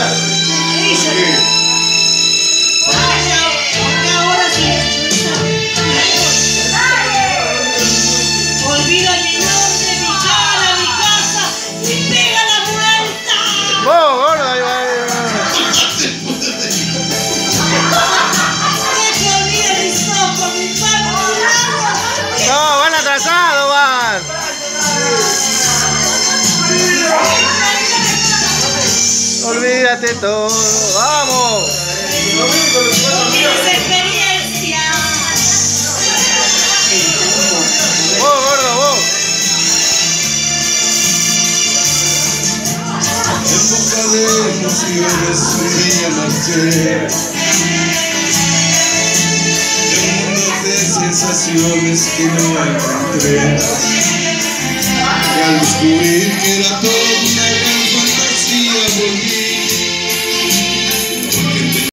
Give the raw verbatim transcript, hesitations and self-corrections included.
Olvídate todo, vamos. Experiencia. Vos, gordo, vos. Época de emociones, un día marché. De un mundo de sensaciones que no encontré. Y al descubrir que era todo